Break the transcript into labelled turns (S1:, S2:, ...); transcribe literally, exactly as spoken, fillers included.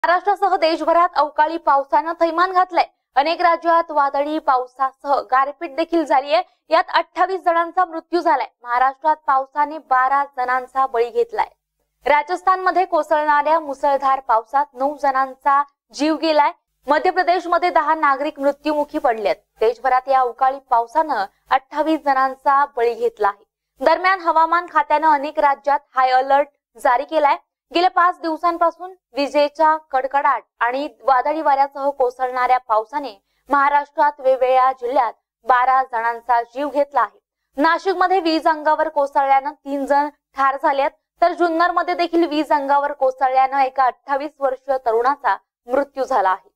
S1: महाराष्ट्रासह देशभरात अवकाळी पावसानं थैमान घातलंय। अनेक राज्यात वादळी पावसासह गारपीट देखील झाली आहे। यात अठ्ठावीस जणांचा मृत्यू झालाय। महाराष्ट्रात पावसाने बारा जणांचा बळी घेतलाय। राजस्थानमध्ये कोसळणाऱ्या मुसळधार पावसात नऊ जणांचा जीव गेलाय। मध्य प्रदेशमध्ये दहा नागरिक मृत्युमुखी पडलेत। देशभरात या अवकाळी पावसानं अठ्ठावीस जणांचा बळी घेतला आहे। दरम्यान हवामान खात्यानं अनेक राज्यात हाय अलर्ट जारी केलाय। गेल्या पाच दिवसांपासून विजेचा कडकडाट आणि वादळी वाऱ्यासह कोसळणाऱ्या पावसाने महाराष्ट्रात वेगवेगळ्या जिल्ह्यात बारा जणांचा जीव घेतला आहे। नाशिकमध्ये वीज अंगावर कोसळल्यानं तीन जण ठार झालेत, तर जुन्नरमध्ये देखील वीज अंगावर कोसळल्यानं एका अठ्ठावीस वर्षीय तरुणाचा मृत्यू झाला आहे।